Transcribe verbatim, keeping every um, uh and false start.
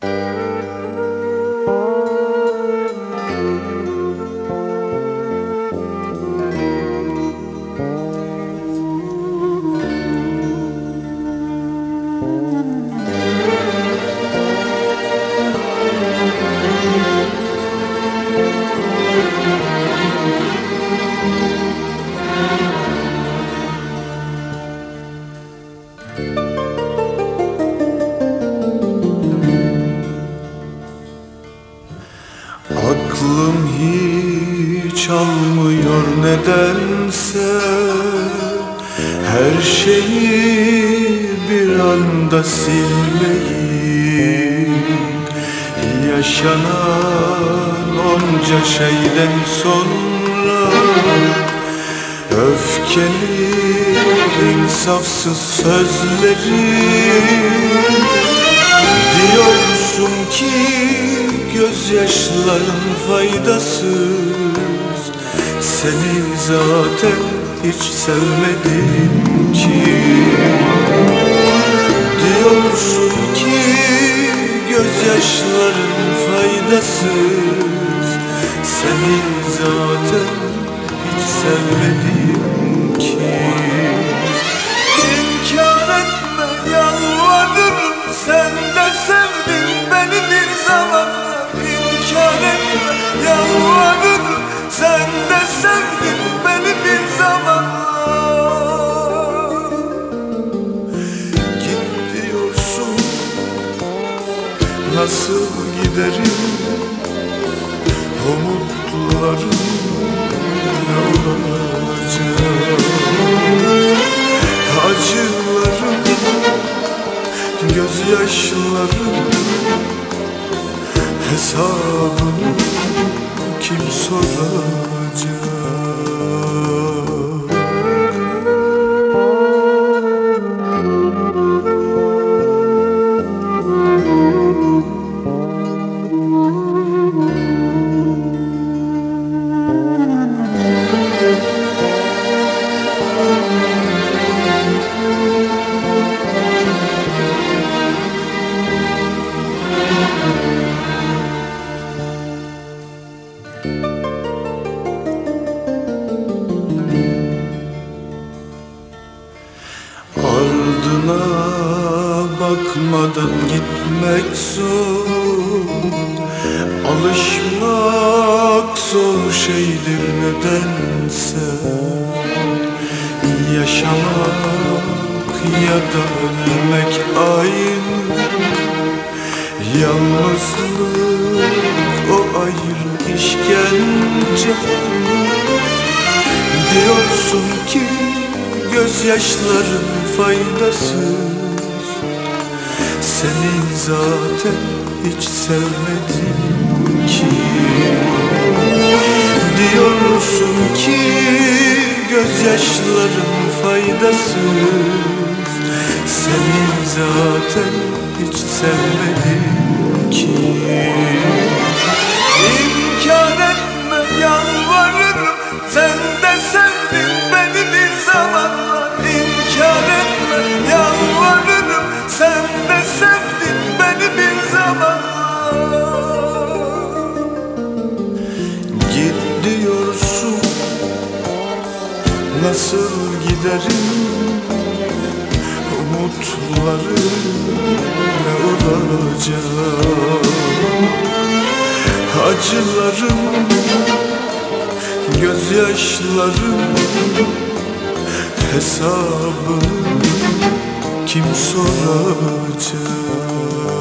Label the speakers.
Speaker 1: Aklım hiç almıyor nedense, her şeyi bir anda silmeyi. Yaşanan onca şeyden sonra öfkeli, insafsız sözleri diyorsun ki gözyaşların faydasız. Seni zaten hiç sevmedim ki. Diyorsun ki gözyaşların faydasız. Seni zaten hiç sevmedim ki. İnkar etme yalvarırım, sen de sevdin beni bir zamanlar. İnkar etme yalvarırım, sen de sevdin beni bir zamanlar. Git diyorsun, nasıl giderim? Umutlarım ne olacak? Acılarım, gözyaşlarım, hesabını kim soracak? Ardına bakmadan gitmek zor, alışmak zor şeydir nedense. Yaşamak ya da ölmek aynı, yalnızlık o ayrı işkence. Diyorsun ki gözyaşların faydasız. Seni zaten hiç sevmedim ki. Diyorsun ki gözyaşların faydasız. Seni zaten hiç sevmedim ki. İnkar etme yalvarırım, sen de sevdin beni bir zamanlar. İnkar etme yalvarırım, sen de sevdin beni bir zamanlar. Git diyorsun, nasıl giderim? Umutlarım ne olacak? Acılarım, gözyaşlarım, hesabını kim soracak?